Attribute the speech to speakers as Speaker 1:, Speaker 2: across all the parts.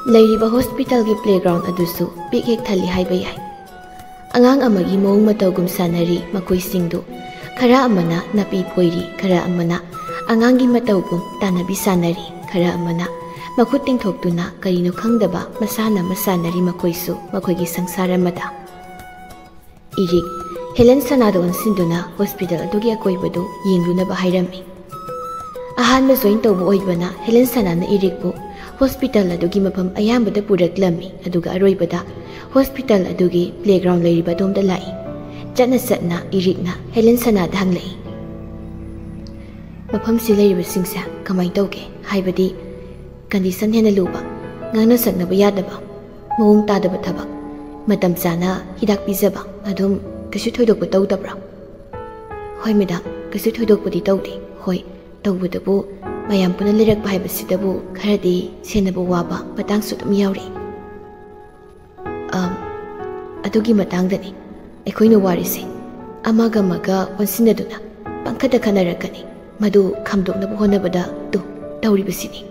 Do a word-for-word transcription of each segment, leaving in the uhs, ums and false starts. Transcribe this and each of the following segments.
Speaker 1: Leiriba hospital ki playground adusu pik hek thali haiba yai. Angang amagi mong matawgum sanari makoi singdu. Kara amana napi poiri, kara amana angangi matawgum tanabi sanari, kara amana makut tingthoktuna karino khangdaba masana masanari makoisu makoigi sangsara mada. Irik Helen sanado onsinduna hospital adugi akoibadu yenglunaba hairami. Ahanba join tawbu oibana Helen sanana irikbu hospital adugi mapam ayambada puraklami aduga aroibada hospital adugi playground leiriba domda lai. Jatna satna irikna Helen sanada hanglai. Mapam si leiriba singsa kamai tawge haibadi condition hena luba ngana saknaba yadaba mawung tadaba thabak matam chana hidak pizaba adum kasu thoidokba tawdabra. Hoi madam kasu thoidokpadi tawde hoi tawbudabu mayam puna lirak bai basidabu kharadi senabu waba matang sudum yauri. Um adugi matang dani ekhoina warisi amaga maga onsinaduna pangkhada khanarakani madu khamdoknabu honabada tu tawri basini.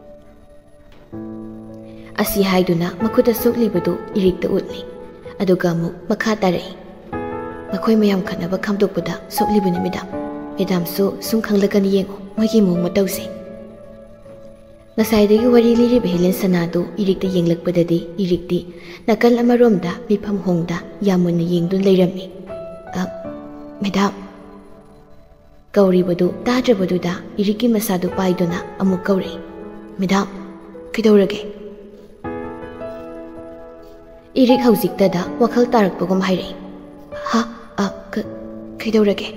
Speaker 1: Asi haiduna makuta suklibadu irikta utli aduga mu makha tarai. Makhoi mayam khanaba khamdokpada suklibuni midam midam su sum khanglakani yengo moigi mong matawse. Nasaidagi wari liriba Helen sanado irikta yenglakpadadi irikti nakal amaromda mifam hongda yamunna yengdun leirami. Uh, Madam kauribadu tadrabaduda iriki masadu paiduna amuk kauri. Madam kidawrage Irik hauziktada wakhal tarakpagum hairei. Ha a ka kidawrage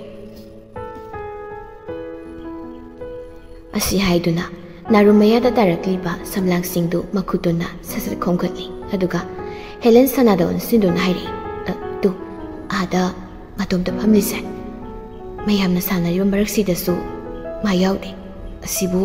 Speaker 1: Asi haiduna narumayada tarakliba samlang singdu makutuna sasat khongkhatli aduga Helen sanada onsinduna hairei. Tu ada matomda phamlise mayamna sanariba maraksidassu ma yaude asibu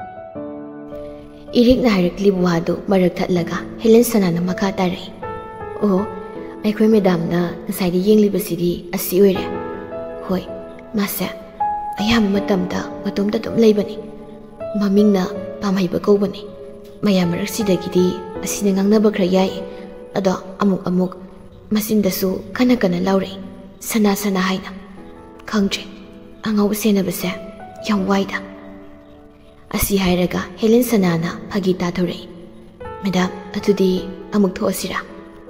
Speaker 1: Irik na haraklibu wadu marak thatlaga Helen sanana makha tarai. Oh, aikoi madam na nasaidi yenglibasidi asi oire. Hoi, masa ayam matamda matomda dum leibani. Mamingna pamhaiba kaubani. Mayam maraksidagidi asina ngangnaba khra yai. Ado amuk amuk masindasu kana kana laure. Sana sana haina. Khangtre angau senabase yam waida. Asi hairaga Helen sanana phagi tathorei. Madam atudi amuk thoasira.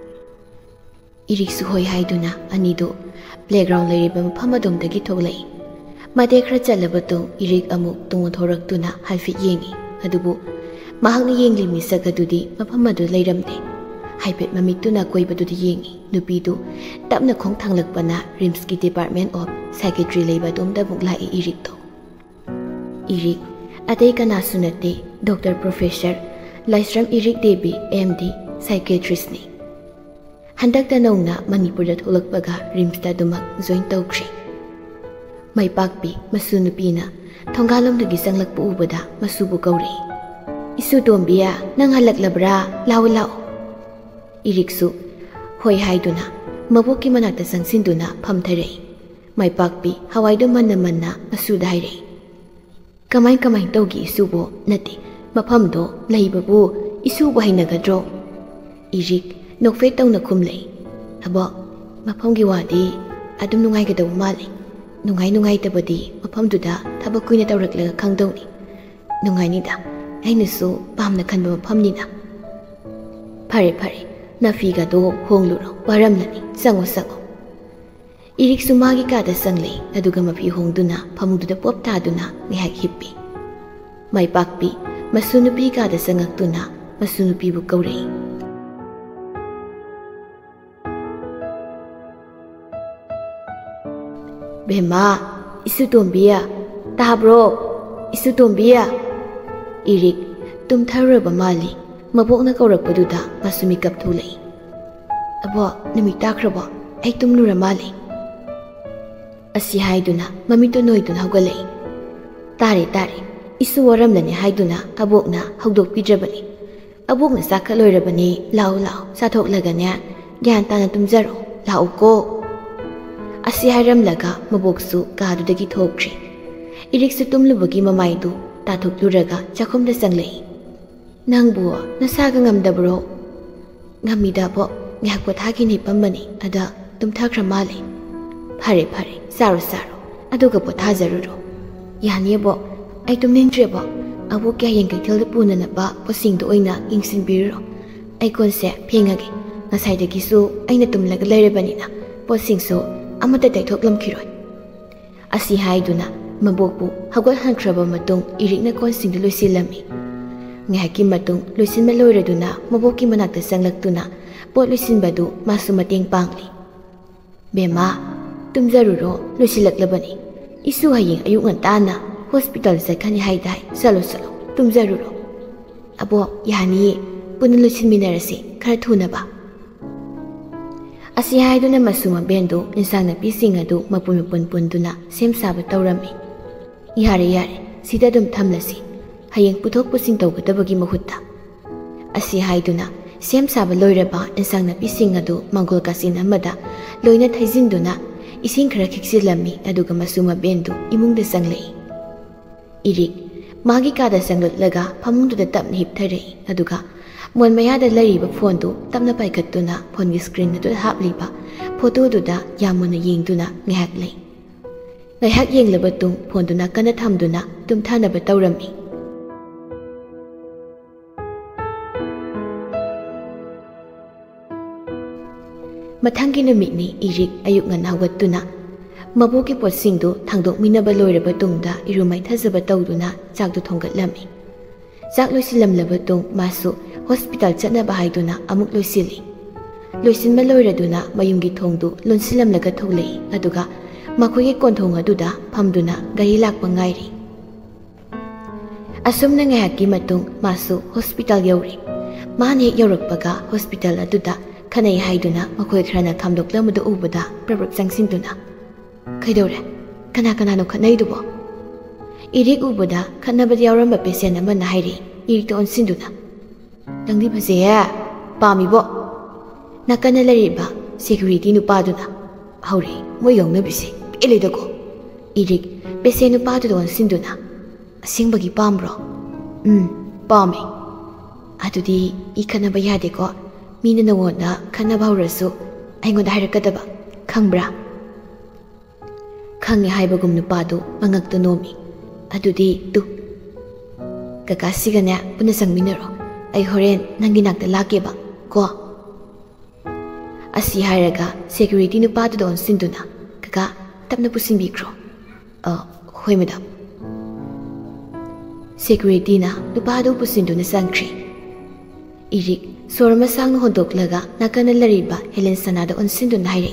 Speaker 1: Irik suhoi haiduna anido playground leiriba mafam adomdagi thoglai. Mate khra chalabatu Irik amuk tunga thoraktuna halfit yengi adubu mahakna yengli misak adudi mafam adu leiramde. Haipet mamituna koibadudi yengi nupidu tapna khong thanglakpana Rims ki Department of Psychiatry leiba domda muklai Irik to. Irik atei kana sunate Doctor Professor Laisram Irik Devi M D Psychiatrist ni. Handakta nauna Manipurda tholakpaga Rimsta dumak join tawkri. May pakpi masunupina thongalomdagi sanglakpa ubada masubu kauri. Isu tombiya nang halaklabra law law. Iriksu hoi haiduna mabuki manakta sangsinduna phamtharei. May pakpi hawaido manna manna masuda hairei. Kamay kamay tawgi isubo nati maphamdo laibabu isubo hainagadro. Irik nokfe tawna khumlei. Abo maphamgi wadi adum nungai gadaw mali. Nungai nungai tabadi maphamduda thabak kuina tawraklaga khangdawni. Nungai nida ainasu pamna khanba maphamnina. Phare phare nafiga do hongluro waramlani sango sango. Irik sumagi kada sanglei aduga mapi hongduna phamduda pop taduna ngihak hippi. May pakpi masunupi kada sangaktuna masunupi bu kaurei. Bema, isu tombiya, tabro, isu tombiya. Irik tum tharaba mali mabokna kaurakpaduda masumi kap thulei. Abo numi takrabo ai tumnura mali. Asi haiduna mamito noiduna haugalei. Tare tare isu waramlani haiduna abokna haudok pijabani. Abokna sakhaloirabani lao lao sathoklaganya gyan tana tumjaro lao ko. Asi hairamlaga maboksu kadudagi thokri. Iriksu tumlubagi mamaidu tathuk luraga chakhomda sanglei. Nangbu nasaga ngamdabro ngamidabo ngak pothagi ni pambani ada tumthakra male phare phare saru saru aduga pothajaruro yanebo ai tumningtrebo abu kya yengai thil puna na ba posing do oina ingsin biro ai konse phengage ngasai de gisu aina tumlaga leirebani na posing so amata tai thoklam khiroi asi haiduna mabokbu hagol hankraba matung irikna konsing de loisilami ngaki matung loisinma loireduna maboki manakta sanglaktuna pot loisinbadu masu mateng pangli bema tumjaruro loisilaklabani isu hayeng ayuk ngantana hospital sakhani haidai salo salo tumjaruro abo yani pun loisinminarasi khara thuna ba asi haiduna masuma bendo insangna pising adu mapun pun punduna sem saba tawrami yare yare sida dum thamlasi hayeng puthok pusing tawgadabagi mahutta asi haiduna sem saba loiraba insangna pising adu mangol kasin amada loina thaijinduna ising khara khiksilami aduga masuma bendo imungda sanglei irik magi kada sanglatlaga phamungduda tapna hipthare aduga mon mayada lariba phone du tapna paikhattuna phone gi screen du hapliba photo du da yamuna yengduna ngahak lei ngahak yenglaba tung phone du na kana thamduna tumthana ba tawrami mathangi numitni irik ayuk ngan hawgattuna mabuki potsing du thangdok minaba loiraba tungda irumai thajaba tawduna chak du thonggatlami chak loisilamlaba tung masu hospital chatnaba haiduna amuk loisili loisinma loiraduna mayumgi thongdu lonsilamlaga tholei aduga makhoge konthong aduda phamduna gari lakpa ngairi asumna ngahaki matung masu hospital yauri mane yaurakpaga hospital aduda khanai haiduna makhoi khrana khamdoklamadu ubada prabrak changsinduna kaidore kana kana no khanai dubo irik ubada khanabadi yauramba patient amana hairi irikto onsinduna nangdi bhaje pamibo nakana lariba security nu paduna hauri mo yongna bise eledago irik patient nu padu don sinduna asingbagi pamro um pami adudi ikana bayade ko mina nawona khana bawrasu aingoda hairakadaba khangbra khange haibagum nu padu mangakta nomi adudi tu kaka sigane puna sangminaro ai horen nangi nakta lakeba ko asi hairaga security nu padu don sinduna kaka tapna pusing bikro a hoi madam security na nu padu pusinduna sangkri irik sorma sang no hodoklaga nakana lariba Helen Sanada on sinduna haire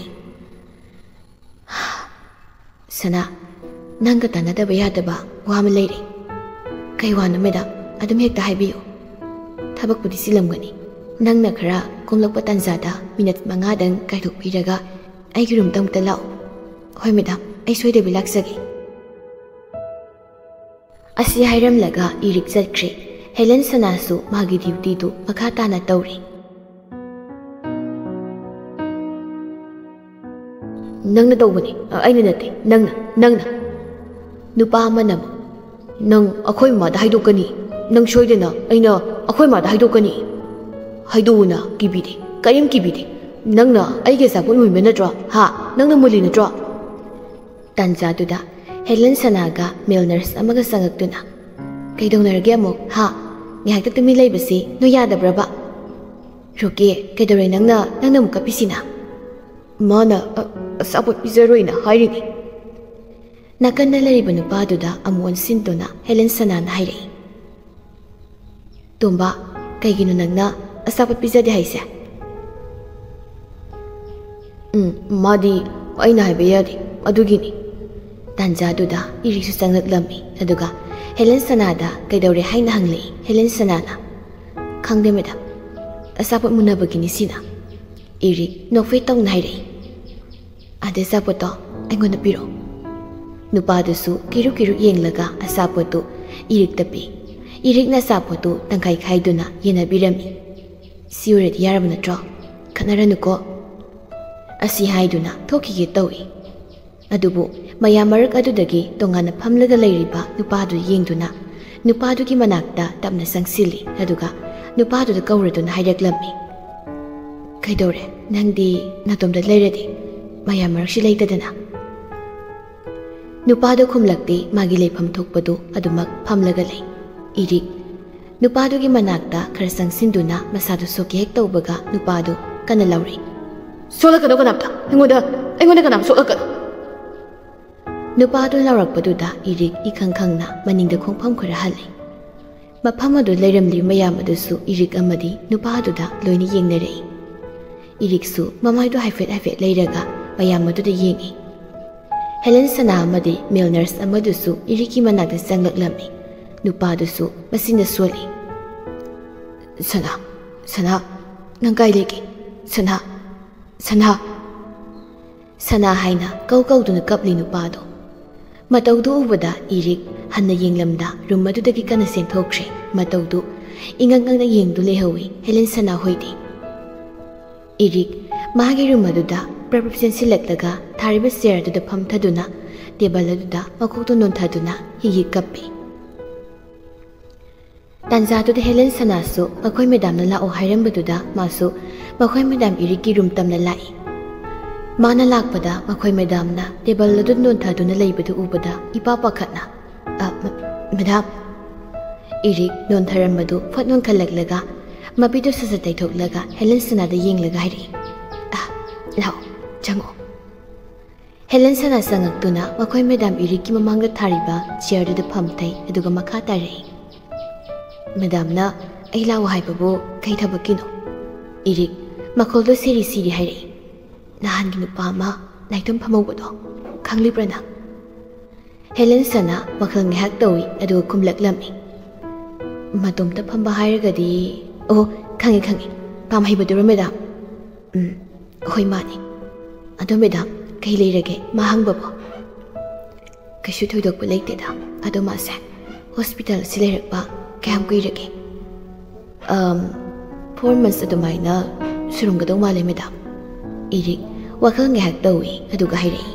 Speaker 1: sana nanga tanada bayadaba wama leire kai wana madam adum hekta haibiyo tabak pudi silamgani nangna khara komlakpa tanjada minute mangadang kaithok piraga aigi room tamta lao hoi madam ai soide bilaksagi asi hairam laga irik chatkre Helen Sanasu magi duty tu makha tana tawri nangna tawbani aina nate nangna nangna nupa manam nang akhoi ma da haidokani nang soidena aina akhoi ma da haidokani haiduna kibide karim kibide nangna aige sapun muime natro ha nangna muli natro tanja duda Helen Sanaga male nurse amaga sangaktuna kaidonarage amok ha ngahak tumi leibasi no yadabraba roke kaidore nangna nangna muka pisina mana sapot pizaroina hairini nakanda lariba nupaduda amon sintuna Helen Sanana hairi tumba kaigino nangna asapot pizade haise um madi aina haibeyadi adugini tanjaduda irisu sangatlami aduga Helen Sanada kaidore haina hangli Helen Sanana khangde madam asapot munabagini sina iri nofei tong naire ade sapoto aingonda piro nupadusu kiru kiru yenglaga asapoto irik tapi irik na sapoto tangkai khaiduna yena birami siuret yarabna tro khanaranuko asi haiduna thoki ge tawi adubu mayamarak adudagi tongana phamlaga leiriba nupadu yengduna nupadu ki manakta tapna sangsili aduga नुपादुदा कौरदुना हाइरक्लम्मी कइदौरे Nandi नतोमदा लेरदि मयाम मरक्सि लेतदना नुपादो खुमलक्ति मागी लेफम थोकपदु अदुमक फमलगा लै Eric नुपादुगी मनाक्ता खर संगसिंदुना मसादु सोके हेक तौबगा नुपादु कना लौरी सोलकदो कनाप्ता एंगोदा एंगोदा कनाप सोलकदो नुपादु लौरकपदुदा Eric इखंग खंगना मनिंगदा खोंफम खरा हल्ले मफम अदु लेरमलि मयाम अदुसु इरिक अमदि नुपादुदा लोइना येंगनरई इरिकसु ममाइदु हाइफेट हाइफेट लेरगा मयाम अदुदा येंगी हेलेन सना अमदि मेल नर्स अमदुसु इरिकी मनाक्ता चंगलक्लम्मी नुपादुसु मसिना सोली सना सना नंग काई लेगे सना सना सना हाइना कौ कौदुना कपली नुपादो मतौदु उबदा इरिक हन्ना येंगलमदा रूम अदुदगी कना सेंथोख्रे मतौदु इंगंगंगना येंगदु लेहौई हेलेन सना होइदि इरिक मागी रूम अदुदा प्रपसेन सिलक्लगा थारिबा चेयर अदुदा फमथदुना टेबल अदुदा मखोक्तु नोंथादुना हिहि कप्पी तांजादुदा हेलेन सनासु मखोय मेडामना लाओ हाइरमबदुदा मासु मखोय मेडाम इरिकी रूम तमना लाई माना लाकपदा मखोय मेडामना टेबल अदु नोंथादुना लेबदु उबदा इपा पाखतना अ मेडाम इरिक नोंथारमबदु फटनोन खलगलगा मबिदु सजा तैथोकलगा हेलेन सनादा येंगलगा हाइरि आ लाओ चंगो हेलेन सना संगक्तुना मखोय मेडाम इरिकी ममांगदा थारिबा चेयरदुदा फमथै अदुगा मखा तारई मेडाम ना ऐ लाओ हाइबबो कई थबकिनो इरिक मखोलदो सिरी सिरी हाइरे नहानगी नुपा मा नाइतम फमौबदो खंगलिब्रना हेलेन सना मखल ngehak तौई अदु खुमलक्लम्मी मतोमता फंबा हाइरगदी ओ खंगे खंगे पाम हाइबदुरो मेडाम उम होय मानी अदो मेडाम कई लेरगे मा हंगबबो कइसु थोइदोकबो लेतेदा अदो मासे हॉस्पिटल से लेरकबा क्या कुइरगे um four months अदुमाइना सुरुंगदौ माले मेडाम इरिक वखल ngehak तौई अदुगा हाइरई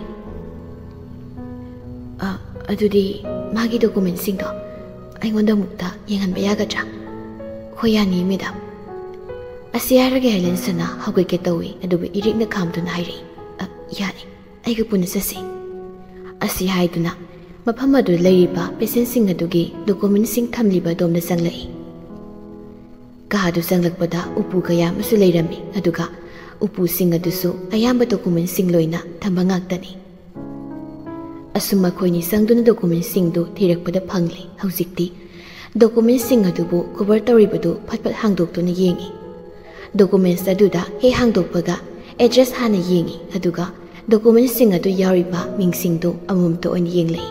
Speaker 1: आ अदुदी मागी डॉक्यूमेंट सिंगदो आइगोंदा मुक्ता येंगनबा यागद्रा होय यानी मेडाम असी हाइरगे हेलेन सना हौगैके तौई अदुबु इरिकना खामदुना हाइरई अ यानी आइगा पुना ससी असी हाइदुना मफम अदु लेरिबा पेशेंट सिंग अदुगी डॉक्यूमेंट सिंग थमलिबा दोमना संगलई कादु संगलकपदा उपु कया मसु लेरमी अदुगा उपु सिंग अदुसु अयाम्बा डॉक्यूमेंट सिंग लोइना थंबा ngaktani असुम खोइनी संगदुना डॉक्यूमेंट सिंग दु थिरकपदा फंगली हौजिकती डॉक्यूमेंट सिंग अदुबु कवर तौरिबदु फटफट हांगदोक्तुना येंगी डॉक्यूमेंट्स अदुदा हे हांगदोक्पगा एड्रेस हाना येंगी अदुगा डॉक्यूमेंट सिंग अदु यारिबा मिंगसिंग दु अमुमतो ओइन येंगलई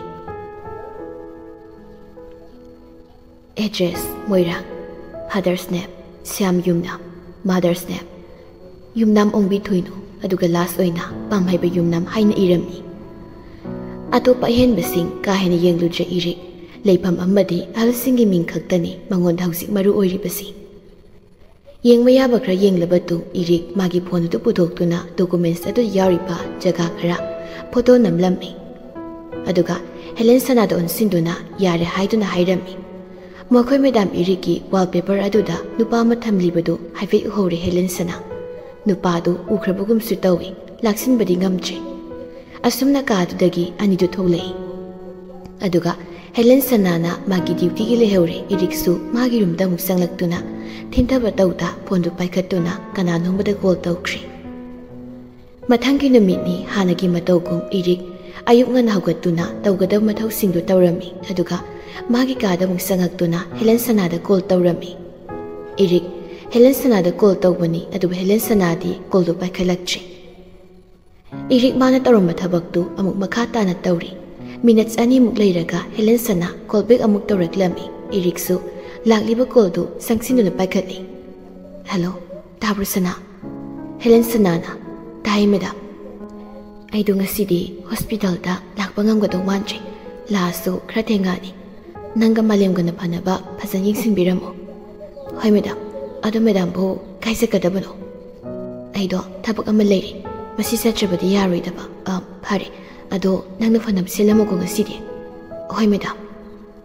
Speaker 1: address Moirang father's name Shyam Yumnam mother's name Yumnam ओंबी थुइनु अदुगा लास्ट ओइना पामहाइबा युमनाम हाइना इरमनी अतोपा अहेनबसिंग काहेना येंगलुद्रे इरिक लेफम अमदि अहलसिंगी मिंग खक्तनी मंगोंदा हौजिक मरु ओइरिबसि येंगबा याबा खरा येंगलबतु इरिक मागी फोन अदु पुथोक्तुना डॉक्यूमेंट्स अदु यारिबा जगा खरा फोटो नमलम्मी अदुगा हेलेन सनादा ओनसिंदुना यारे हाइदुना हाइरम्मी मखोय मेडाम इरिकी वॉलपेपर अदुदा नुपा मा थमलिबदु हाइफे उहौरे हेलेन सना नुपादु उख्रबगुमसु तौई लाक्सिनबदि ngamtre असुमना कादुदगी अनिदु थोलei अदुगा हेलेन सनाना मागी ड्यूटी गी लेहौरे इरिकसु मागी रूमदा मुक संगलक्तुना थिंथबा तौदा फोनदु पाइखत्तुना कनानोंबदा कॉल तौख्रे मथंगी नुमितनी हानगी मतौगुम इरिक अयुक ngana हौगत्तुना तौगदब मथौसिंदु तौरमी अदुगा मागी कादा मुक संगक्तुना हेलेन सनादा कॉल तौरमी इरिक हेलेन सनादा कॉल तौबनी अदुबा हेलेन सनादी कॉलदु पाइखलक्त्रे इरिक माना तौरम थबक्तु अमुक मखा ताना तौरी मिनट्स अनी मुक लेरगा हेलेन सना कॉल बैक अमुक तौरक्लमी इरिकसु लाक्लिबा कॉलदु संगसिंदुना पाइखतली हेलो ताब्रु सना हेलेन सनाना ताई मेडाम आइदु ngasidi hospital da lakpa ngamgado mantre lasu khra thengani nanga malemgana phanaba phasan yingsinbiramo hoi madam ado madam bo kaise kadabano aido thabak ama leiri masi satrabadi yaroidaba a phare ado nangna phanam selamo ko ngasidi hoi madam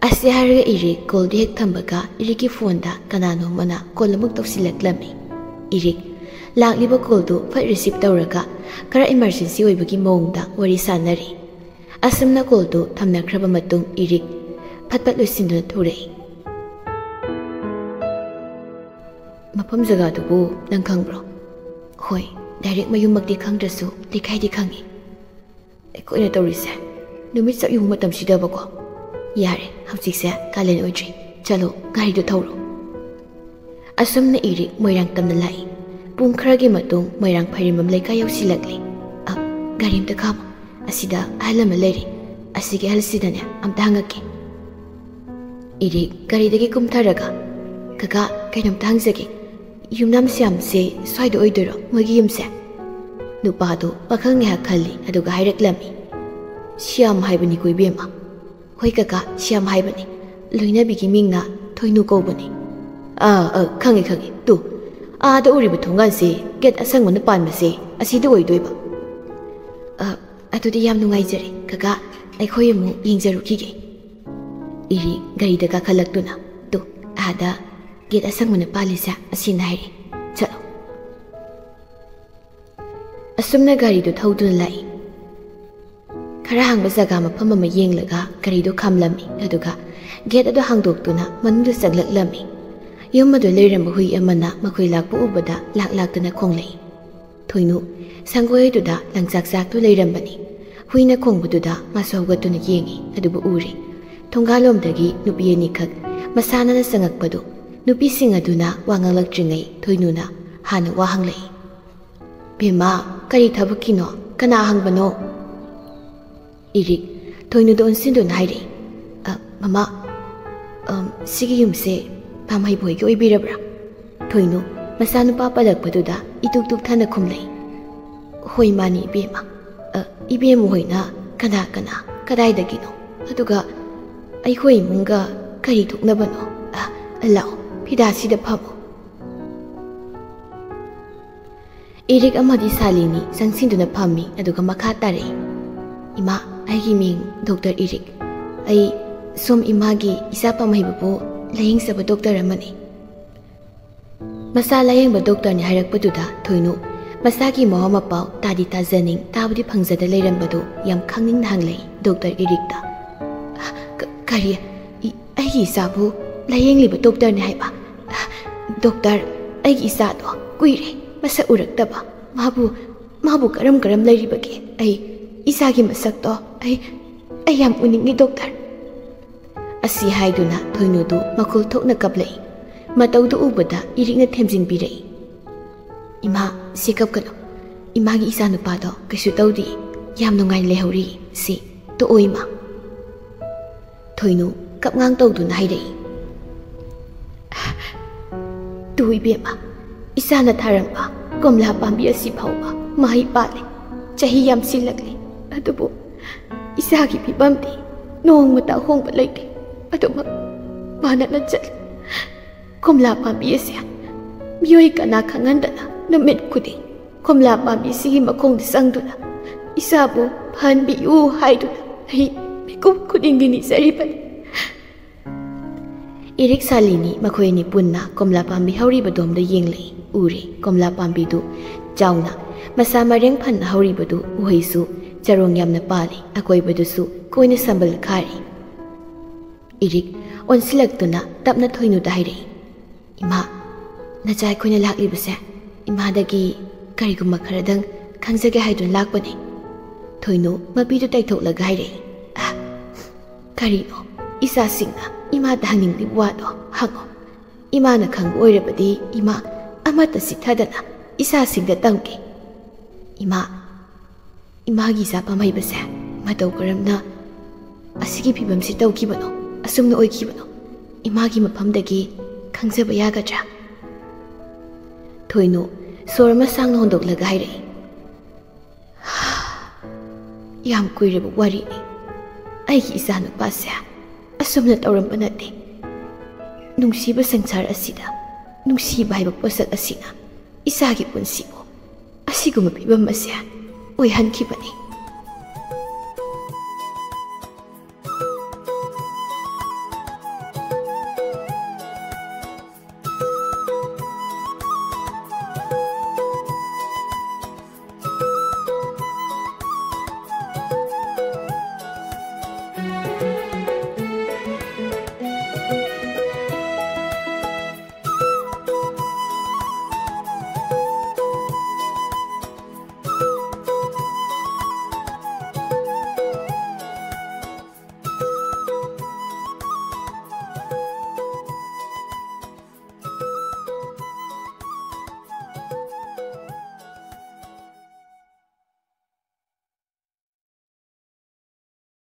Speaker 1: ꯑꯁꯤ ꯍꯥꯏꯔꯒ ꯏꯔꯤꯛ ꯀꯣꯜꯗꯨ ꯍꯦꯛ ꯊꯝꯕꯒ ꯏꯔꯤꯛꯀꯤ ꯐꯣꯟꯗ ꯀꯅꯥꯅꯣꯃꯅ call ꯑꯃꯨꯛ ꯇꯧꯁꯤꯜꯂꯛꯂꯝꯃꯤ꯫ ꯏꯔꯤꯛ ꯂꯥꯛꯂꯤꯕ ꯀꯣꯜꯗꯨ ꯐꯠ receipt ꯇꯧꯔꯒ ꯈꯔ emergency ꯑꯣꯏꯕꯒꯤ ꯃꯑꯣꯡꯗ ꯋꯥꯔꯤ ꯁꯥꯟꯅꯔꯤ꯫ ꯑꯁꯨꯝꯅ ꯀꯣꯜꯗꯨ ꯊꯝꯅꯈ꯭ꯔꯕ ꯃꯇꯨꯡ ꯏꯔꯤꯛ ꯐꯠ ꯐꯠ ꯂꯣꯏꯁꯤꯟꯗꯨꯅ ꯊꯣꯔꯛꯏ꯫ ꯃꯐꯝ ꯖꯒꯥꯗꯨꯕꯨ ꯅꯪ ꯈꯪꯕ꯭ꯔꯣ? ꯍꯣꯏ, ꯗꯥꯏꯔꯦꯛ ꯃꯌꯨꯝꯃꯛꯇꯤ ꯈꯪꯗ꯭ꯔꯁꯨ ꯂꯩꯀꯥꯏꯗꯤ ꯈꯪꯉꯤ꯫ ꯑꯩꯈꯣꯏꯅ ꯇꯧꯔꯤꯁꯦ ꯅꯨꯃꯤꯠ ꯆꯞꯌꯨꯡ ꯃꯇꯝꯁꯤꯗꯕꯀꯣ꯫ ꯌꯥꯔꯦ, ꯍꯧꯖꯤꯛꯁꯦ ꯀꯥꯂꯦꯟ ꯑꯣꯏꯗ꯭ꯔꯤ, ꯆꯠꯂꯣ ꯒꯥꯔꯤꯗꯨ ꯊꯧꯔꯣ꯫ ꯑꯁꯨꯝꯅ ꯏꯔꯤꯛ ꯃꯣꯏꯔꯥꯡ ꯇꯝꯅ ꯂꯥꯛꯏ꯫ ꯄꯨꯡ ꯈꯔꯒꯤ ꯃꯇꯨꯡ ꯃꯣꯏꯔꯥꯡ ꯐꯩꯔꯦꯝꯕꯝ ꯂꯩꯀꯥꯏ ꯌꯧꯁꯤꯜꯂꯛꯂꯤ꯫ ꯑ ꯒꯥꯔꯤ ꯑꯝꯇ ꯈꯥꯝꯃꯣ, ꯑꯁꯤꯗ ꯑꯍꯜ ꯑꯃ ꯂꯩꯔꯤ, ꯑꯁꯤꯒꯤ ꯑꯍꯜꯁꯤꯗꯅꯦ ꯑꯝꯇ ꯍꯪꯉꯛꯀꯦ꯫ ꯏꯔꯤꯛ ꯒꯥꯔꯤꯗꯒꯤ ꯀꯨꯝꯊꯔꯒ ꯀꯀꯥ ꯀꯩꯅꯣꯝꯇ ꯍꯪꯖꯒꯦ, ꯌꯨꯝꯅꯥꯝ ꯁ꯭ꯌꯥꯝꯁꯦ ꯁ꯭ꯋꯥꯏꯗ ꯑꯣꯏꯗꯣꯏꯔꯣ ꯃꯣꯏꯒꯤ ꯌꯨꯝꯁꯦ? ꯅꯨꯄꯥꯗꯨ ꯋꯥꯈꯜ ꯉꯥꯏꯍꯥꯛ ꯈꯜꯂꯤ, ꯑꯗꯨꯒ ꯍꯥꯏꯔꯛꯂꯝꯃꯤ꯫ ꯁ꯭ꯌꯥꯝ ꯍꯥꯏꯕꯅꯤꯀꯣ ꯏꯕꯦꯝꯃ꯫ ꯍꯣꯏ ꯀꯀꯥ, ꯁ꯭ꯌꯥꯝ ꯍꯥꯏꯕꯅꯤ, ꯂꯣꯏꯅꯕꯤꯒꯤ ꯃꯤꯡꯅ ꯊꯣꯏꯅꯨ ꯀꯧꯕꯅꯤ꯫ ꯑꯥ ꯑꯥ ꯈꯪꯉꯤ ꯈꯪꯉꯤ, ꯇꯨ ꯑꯥꯗ ꯎꯔꯤꯕ ꯊꯣꯡꯒꯥꯟꯁꯦ ꯒꯦꯠ ꯑꯁꯪꯕꯅ ꯄꯥꯟꯕꯁꯦ ꯑꯁꯤꯗ ꯑꯣꯏꯗꯣꯏꯕ꯫ ꯑꯗꯨꯗꯤ ꯌꯥꯝ ꯅꯨꯡꯉꯥꯏꯖꯔꯦ ꯀꯀꯥ, ꯑꯩꯈꯣꯏ ꯑꯃꯨꯛ ꯌꯦꯡꯖꯔꯨꯈꯤꯒꯦ꯫ ꯏꯔꯤꯛ ꯒꯥꯔꯤꯗ ꯀꯥꯈꯠꯂꯛꯇꯨꯅ ꯇꯨ ꯑꯥꯗ ꯒꯦꯠ ꯑꯁꯪꯕꯅ ꯄꯥꯜꯂꯤꯁꯦ ꯑꯁꯤꯅ ꯍꯥꯏꯔꯤ, ꯆꯠꯂꯣ꯫ ꯑꯁꯨꯝꯅ ꯒꯥꯔꯤꯗꯨ ꯊꯧꯗꯨꯅ ꯂꯥꯛꯏ꯫ ꯈꯔ ꯍꯥꯡꯕ ꯖꯒꯥ ꯃꯐꯝ ꯑꯃ ꯌꯦꯡꯂꯒ ꯒꯥꯔꯤꯗꯨ ꯈꯥꯝꯂꯝꯃꯤ, ꯑꯗꯨꯒ ꯒꯦꯠ ꯑꯗꯨ ꯍꯥꯡꯗꯣꯛꯇꯨꯅ ꯃꯅꯨꯡꯗ ꯆꯪꯂꯛꯂꯝꯃꯤ꯫ ꯌꯨꯝ ꯑꯗꯨ ꯂꯩꯔꯝꯕ ꯍꯨꯏ ꯑꯃꯅ ꯃꯈꯣꯏ ꯂꯥꯛꯄ ꯎꯕꯗ ꯂꯥꯛ ꯂꯥꯛꯇꯨꯅ ꯈꯣꯡꯂꯛꯏ꯫ ꯊꯣꯏꯅꯨ ꯁꯪꯒꯣꯏ ꯑꯗꯨꯗ ꯂꯪꯆꯥꯛ ꯆꯥꯛꯇꯨ ꯂꯩꯔꯝꯕꯅꯤ꯫ ꯍꯨꯏꯅ ꯈꯣꯡꯕꯗꯨꯗ ꯃꯥꯁꯨ ꯍꯧꯒꯠꯇꯨꯅ ꯌꯦꯡꯉꯤ, ꯑꯗꯨꯕꯨ ꯎꯔꯤ ꯊꯣꯡꯒꯥꯜꯂꯣꯝꯗꯒꯤ ꯅꯨꯄꯤ ꯑꯅꯤꯈꯛ ꯃꯁꯥꯅꯅ ꯆꯪꯉꯛꯄꯗꯨ꯫ ꯅꯨꯄꯤꯁꯤꯡ ꯑꯗꯨꯅ ꯋꯥ ꯉꯥꯡꯂꯛꯇ꯭ꯔꯤꯉꯩ ꯊꯣꯏꯅꯨꯅ ꯍꯥꯟꯅ ꯋꯥ ꯍꯪꯂꯛꯏ꯫ ꯕꯦꯝꯃ, ꯀꯔꯤ ꯊꯕꯛꯀꯤꯅꯣ? ꯀꯅꯥ ꯍꯪꯕꯅꯣ? ꯏꯔꯤꯛ ꯊꯣꯏꯅꯨꯗ ꯑꯣꯟꯁꯤꯟꯗꯨꯅ ꯍꯥꯏꯔꯛꯏ꯫ ꯃꯃꯥ, ꯁꯤꯒꯤ ꯌꯨꯝꯁꯦ ꯄꯥꯝꯍꯩꯕ ꯍꯣꯏꯒꯤ ꯑꯣꯏꯕꯤꯔꯕ꯭ꯔꯥ? ꯊꯣꯏꯅꯨ ꯃꯆꯥꯅꯨꯄꯥ ꯄꯜꯂꯛꯄꯗꯨꯗ ꯏꯇꯨꯛ ꯇꯨꯛꯊꯅ ꯈꯨꯝꯂꯛꯏ꯫ ꯍꯣꯏ ꯃꯥꯅꯤ ꯏꯕꯦꯝꯃ꯫ ꯏꯕꯦꯝꯃ ꯍꯣꯏꯅ ꯀꯅꯥ ꯀꯅꯥ ꯀꯗꯥꯏꯗꯒꯤꯅꯣ? ꯑꯗꯨꯒ ꯑꯩꯈꯣꯏ ꯏꯃꯨꯡꯒ ꯀꯔꯤ ꯊꯣꯛꯅꯕꯅꯣ? ꯂꯥꯛꯑꯣ, ꯐꯤꯗꯥꯁꯤꯗ ꯐꯝꯃꯣ꯫ ꯏꯔꯤꯛ ꯑꯃꯗꯤ ꯁꯥꯂꯤꯅꯤ ꯆꯪꯁꯤꯟꯗꯨꯅ ꯐꯝꯃꯤ, ꯑꯗꯨꯒ ꯃꯈꯥ ꯇꯥꯔꯛꯏ꯫ ꯏꯃꯥ, ꯑꯩꯒꯤ ꯃꯤꯡ ꯗꯣꯛꯇꯔ ꯏꯔꯤꯛ꯫ ꯑꯩ ꯁꯣꯝ ꯏꯃꯥꯒꯤ ꯏꯆꯥ ꯄꯥꯝꯍꯩꯕꯕꯨ ꯂꯥꯌꯦꯡꯖꯕ ꯗꯣꯛꯇꯔ ꯑꯃꯅꯤ꯫ ꯃꯆꯥ ꯂꯥꯌꯦꯡꯕ ꯗꯣꯛꯇꯔꯅꯤ ꯍꯥꯏꯔꯛꯄꯗꯨꯗ ꯊꯣꯏꯅꯨ ꯃꯆꯥꯒꯤ ꯃꯋꯥ ꯃꯄꯥꯎ ꯇꯥꯗꯤ ꯇꯥꯖꯅꯤꯡ ꯇꯥꯕꯗꯤ ꯐꯪꯖꯗ ꯂꯩꯔꯝꯕꯗꯨ ꯌꯥꯝ ꯈꯪꯅꯤꯡꯅ ꯍꯪꯂꯛꯏ ꯗꯣꯛꯇꯔ ꯏꯔꯤꯛꯇ꯫ ꯀꯔꯤ? ꯑꯩꯒꯤ ꯏꯆꯥꯕꯨ ꯂꯥꯌꯦꯡꯂꯤꯕ ꯗꯣꯛꯇꯔꯅꯤ ꯍꯥꯏꯕ? ꯗꯣꯛꯇꯔ, ꯑꯩꯒꯤ ꯏꯆꯥꯗꯣ ꯀꯨꯏꯔꯦ ꯃꯁꯛ ꯎꯔꯛꯇꯕ꯫ ꯃꯥꯕꯨ ꯃꯥꯕꯨ ꯀꯔꯝ ꯀꯔꯝ ꯂꯩꯔꯤꯕꯒꯦ? ꯑꯩ ꯏꯆꯥꯒꯤ ꯃꯁꯛꯇꯣ ꯑꯩ ꯑꯩ ꯌꯥꯝ ꯎꯅꯤꯡꯉꯤ ꯗꯣꯛꯇꯔ꯫ ꯑꯁꯤ ꯍꯥꯏꯗꯨꯅ ꯊꯣꯏꯅꯨꯗꯨ ꯃꯈꯨꯜ ꯊꯣꯛꯅ ꯀꯞꯂꯛꯏ꯫ ꯃꯇꯧꯗꯨ ꯎꯕꯗ ꯏꯔꯤꯛꯅ ꯊꯦꯝꯖꯤꯟꯕꯤꯔꯛꯏ꯫ ꯏꯃꯥ, ꯁꯤ ꯀꯞꯀꯅꯨ, ꯏꯃꯥꯒꯤ ꯏꯆꯥꯅꯨꯄꯥꯗꯣ ꯀꯩꯁꯨ ꯇꯧꯗꯦ, ꯌꯥꯝ ꯅꯨꯡꯉꯥꯏꯅ ꯂꯩꯍꯧꯔꯤ꯫ ꯁꯤ ꯇꯣꯛꯑꯣ ꯏꯃꯥ꯫ ꯊꯣꯏꯅꯨ ꯀꯞꯉꯥꯡ ꯇꯧꯗꯨꯅ ꯍꯥꯏꯔꯛꯏ꯫ ꯇꯨ ꯏꯕꯦꯝꯃ, ꯏꯆꯥꯅ ꯊꯥꯔꯝꯕ ꯀꯣꯝꯂꯥ ꯄꯥꯝꯕꯤ ꯑꯁꯤ ꯐꯥꯎꯕ ꯃꯍꯩ ꯄꯥꯜꯂꯦ, ꯆꯍꯤ ꯌꯥꯝꯁꯤꯜꯂꯛꯂꯤ, ꯑꯗꯨꯕꯨ ꯏꯆꯥꯒꯤ ꯐꯤꯕꯝꯗꯤ ꯅꯣꯡꯃꯇ ꯑꯍꯣꯡꯕ ꯂꯩꯇꯦ, ꯑꯗꯨꯃꯛ ꯃꯥꯟꯅꯅ ꯆꯠꯂꯤ꯫ ꯀꯣꯝꯂꯥ ꯄꯥꯝꯕꯤ ꯑꯁꯤ ꯃꯤꯑꯣꯏ ꯀꯅꯥ ꯈꯪꯍꯟꯗꯅ ꯅꯨꯃꯤꯠ ꯈꯨꯗꯤꯡ ꯀꯣꯝꯂꯥ ꯄꯥꯝꯕꯤꯁꯤꯒꯤ ꯃꯈꯣꯡꯗ ꯆꯪꯗꯨꯅ ꯏꯆꯥꯕꯨ ꯐꯍꯟꯕꯤꯌꯨ ꯍꯥꯏꯗꯨꯅ ꯑꯩ ꯃꯤꯀꯨꯞ ꯈꯨꯗꯤꯡꯒꯤ ꯅꯤꯖꯔꯤꯕꯅꯤ꯫ ꯏꯔꯤꯛ ꯁꯥꯂꯤꯅꯤ ꯃꯈꯣꯏ ꯑꯅꯤ ꯄꯨꯟꯅ ꯀꯣꯝꯂꯥ ꯄꯥꯝꯕꯤ ꯍꯧꯔꯤꯕꯗꯣꯝꯗ ꯌꯦꯡꯂꯛꯏ꯫ ꯎꯔꯤ ꯀꯣꯝꯂꯥ ꯄꯥꯝꯕꯤꯗꯨ ꯆꯥꯎꯅ ꯃꯁꯥ ꯃꯔꯦꯡ ꯐꯟꯅ ꯍꯧꯔꯤꯕꯗꯨ ꯎꯍꯩꯁꯨ ꯆꯔꯣꯡ ꯌꯥꯝꯅ ꯄꯥꯜꯂꯤ, ꯑꯀꯣꯏꯕꯗꯨꯁꯨ ꯀꯣꯏꯅ ꯁꯝꯕꯜ ꯈꯥꯔꯤ꯫ ꯏꯔꯤꯛ ꯑꯣꯟꯁꯤꯜꯂꯛꯇꯨꯅ ꯇꯞꯅ ꯊꯣꯏꯅꯨꯗ ꯍꯥꯏꯔꯛꯏ꯫ ꯏꯃꯥ, ꯅꯆꯥ ꯑꯩꯈꯣꯏꯅ ꯂꯥꯛꯂꯤꯕꯁꯦ ꯏꯃꯥꯗꯒꯤ ꯀꯔꯤꯒꯨꯝꯕ ꯈꯔꯗꯪ ꯈꯪꯖꯒꯦ ꯍꯥꯏꯗꯨꯅ ꯂꯥꯛꯄꯅꯤ꯫ ꯊꯣꯏꯅꯨ ꯃꯄꯤꯗꯨ ꯇꯩꯊꯣꯛꯂꯒ ꯍꯥꯏꯔꯛꯏ꯫ ꯀꯔꯤꯅꯣ? ꯏꯆꯥꯁꯤꯡꯅ ꯏꯃꯥꯗ ꯍꯪꯅꯤꯡꯂꯤꯕ ꯋꯥꯗꯣ ꯍꯪꯉꯣ꯫ ꯏꯃꯥꯅ ꯈꯪꯕ ꯑꯣꯏꯔꯕꯗꯤ ꯏꯃꯥ ꯑꯃꯠꯇ ꯆꯤꯠꯊꯗꯅ ꯏꯆꯥꯁꯤꯡꯗ ꯇꯝꯒꯦ꯫ ꯏꯃꯥ, ꯏꯃꯥꯒꯤ ꯏꯆꯥ ꯄꯥꯝꯍꯩꯕꯁꯦ ꯃꯇꯧ ꯀꯔꯝꯅ ꯑꯁꯤꯒꯤ ꯐꯤꯕꯝꯁꯤ ꯇꯧꯈꯤꯕꯅꯣ, ꯑꯁꯨꯝꯅ ꯑꯣꯏꯈꯤꯕꯅꯣ? ꯏꯃꯥꯒꯤ ꯃꯐꯝꯗꯒꯤ ꯈꯪꯖꯕ ꯌꯥꯒꯗ꯭ꯔꯥ? ꯊꯣꯏꯅꯨ ꯁꯣꯔ ꯑꯃ ꯁꯥꯡꯅ ꯍꯣꯟꯗꯣꯛꯂꯒ ꯍꯥꯏꯔꯛꯏ꯫ ꯌꯥꯝ ꯀꯨꯏꯔꯕ ꯋꯥꯔꯤꯅꯤ꯫ ꯑꯩꯒꯤ ꯏꯆꯥꯅꯨꯄꯥꯁꯦ ꯑꯁꯨꯝꯅ ꯇꯧꯔꯝꯕ ꯅꯠꯇꯦ꯫ ꯅꯨꯡꯁꯤꯕ ꯁꯪꯁꯥꯔ ꯑꯁꯤꯗ ꯅꯨꯡꯁꯤꯕ ꯍꯥꯏꯕ ꯄꯣꯠꯁꯛ ꯑꯁꯤꯅ ꯏꯆꯥꯒꯤ ꯄꯨꯟꯁꯤꯕꯨ ꯑꯁꯤꯒꯨꯝꯕ ꯐꯤꯕꯝ ꯑꯁꯦ ꯑꯣꯏꯍꯟꯈꯤꯕꯅꯤ꯫